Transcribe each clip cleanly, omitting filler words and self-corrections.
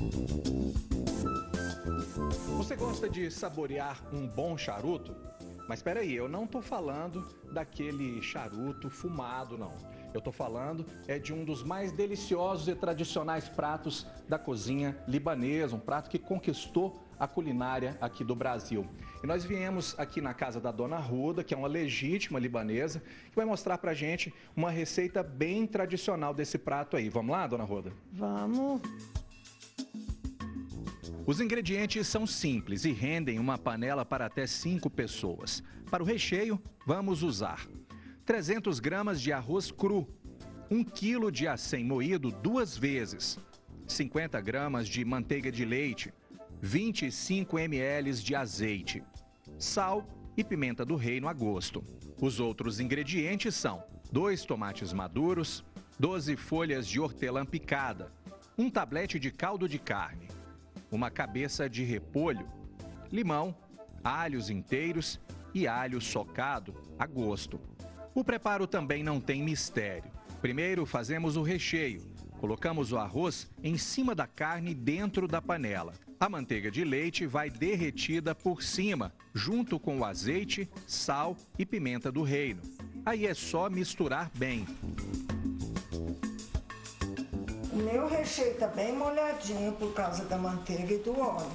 Você gosta de saborear um bom charuto? Mas espera aí, eu não tô falando daquele charuto fumado, não. Eu tô falando de um dos mais deliciosos e tradicionais pratos da cozinha libanesa, um prato que conquistou a culinária aqui do Brasil. E nós viemos aqui na casa da Dona Ruda, que é uma legítima libanesa, que vai mostrar pra gente uma receita bem tradicional desse prato aí. Vamos lá, Dona Ruda? Vamos. Os ingredientes são simples e rendem uma panela para até 5 pessoas. Para o recheio, vamos usar 300 gramas de arroz cru, 1 quilo de acém moído 2 vezes, 50 gramas de manteiga de leite, 25 ml de azeite, sal e pimenta do reino a gosto. Os outros ingredientes são 2 tomates maduros, 12 folhas de hortelã picada, um tablete de caldo de carne, uma cabeça de repolho, limão, alhos inteiros e alho socado a gosto. O preparo também não tem mistério. Primeiro fazemos o recheio. Colocamos o arroz em cima da carne dentro da panela. A manteiga de leite vai derretida por cima, junto com o azeite, sal e pimenta do reino. Aí é só misturar bem. O meu recheio está bem molhadinho por causa da manteiga e do óleo.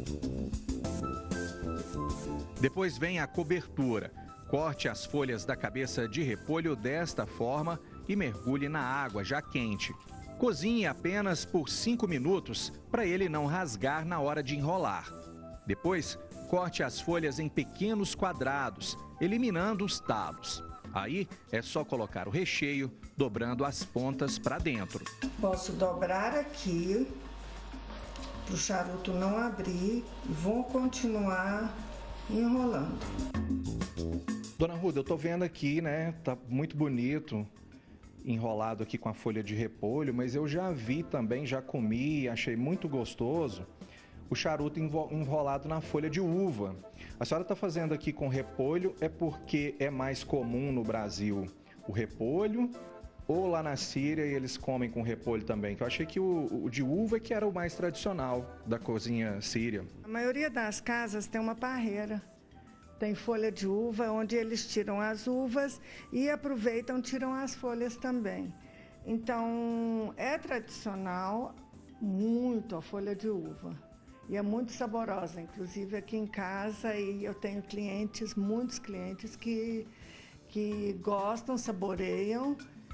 Depois vem a cobertura. Corte as folhas da cabeça de repolho desta forma e mergulhe na água já quente. Cozinhe apenas por 5 minutos para ele não rasgar na hora de enrolar. Depois, corte as folhas em pequenos quadrados, eliminando os talos. Aí é só colocar o recheio, dobrando as pontas para dentro. Posso dobrar aqui, para o charuto não abrir, e vou continuar enrolando. Dona Ruda, eu tô vendo aqui, né, tá muito bonito, enrolado aqui com a folha de repolho, mas eu já vi também, já comi, achei muito gostoso, o charuto enrolado na folha de uva. A senhora está fazendo aqui com repolho, é porque é mais comum no Brasil o repolho, ou lá na Síria eles comem com repolho também? Que eu achei que o de uva é que era o mais tradicional da cozinha síria. A maioria das casas tem uma parreira. Tem folha de uva, onde eles tiram as uvas e aproveitam, tiram as folhas também. Então, é tradicional muito a folha de uva. E é muito saborosa, inclusive aqui em casa, e eu tenho clientes, muitos clientes que gostam, saboreiam.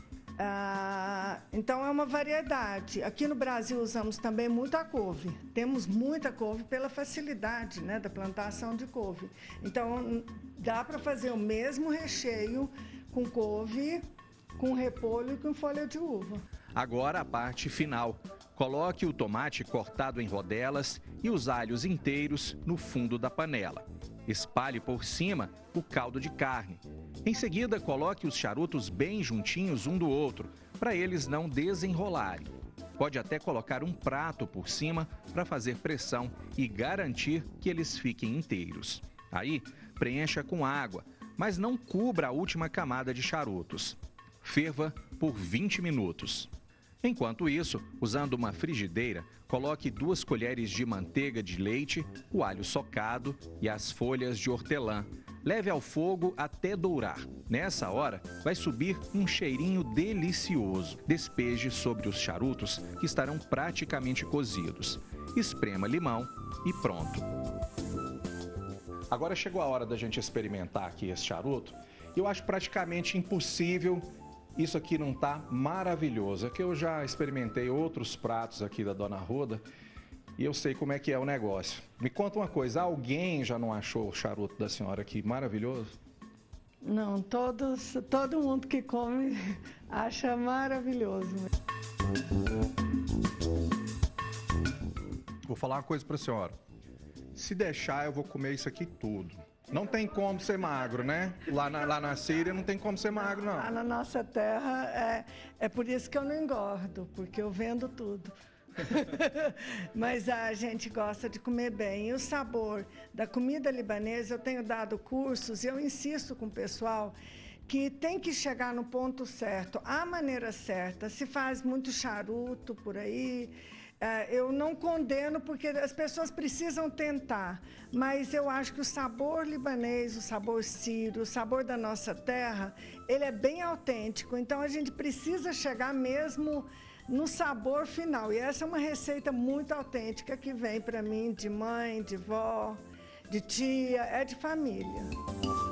Então é uma variedade. Aqui no Brasil usamos também muita couve. Temos muita couve pela facilidade, né, da plantação de couve. Então dá para fazer o mesmo recheio com couve, com repolho e com folha de uva. Agora a parte final. Coloque o tomate cortado em rodelas e os alhos inteiros no fundo da panela. Espalhe por cima o caldo de carne. Em seguida, coloque os charutos bem juntinhos um do outro, para eles não desenrolarem. Pode até colocar um prato por cima para fazer pressão e garantir que eles fiquem inteiros. Aí, preencha com água, mas não cubra a última camada de charutos. Ferva por 20 minutos. Enquanto isso, usando uma frigideira, coloque 2 colheres de manteiga de leite, o alho socado e as folhas de hortelã. Leve ao fogo até dourar. Nessa hora, vai subir um cheirinho delicioso. Despeje sobre os charutos, que estarão praticamente cozidos. Esprema limão e pronto. Agora chegou a hora da gente experimentar aqui esse charuto. Eu acho praticamente impossível isso aqui não tá maravilhoso. É que eu já experimentei outros pratos aqui da Dona Ruda e eu sei como é que é o negócio. Me conta uma coisa, alguém já não achou o charuto da senhora aqui maravilhoso? Não, todo mundo que come acha maravilhoso. Vou falar uma coisa pra senhora. Se deixar, eu vou comer isso aqui tudo. Não tem como ser magro, né? Lá na Síria não tem como ser magro, não. Lá na nossa terra, é por isso que eu não engordo, porque eu vendo tudo. Mas a gente gosta de comer bem. E o sabor da comida libanesa, eu tenho dado cursos e eu insisto com o pessoal que tem que chegar no ponto certo, a maneira certa. Se faz muito charuto por aí, Eu não condeno, porque as pessoas precisam tentar, mas eu acho que o sabor libanês, o sabor sírio, o sabor da nossa terra, ele é bem autêntico, então a gente precisa chegar mesmo no sabor final. E essa é uma receita muito autêntica que vem para mim de mãe, de vó, de tia, é de família.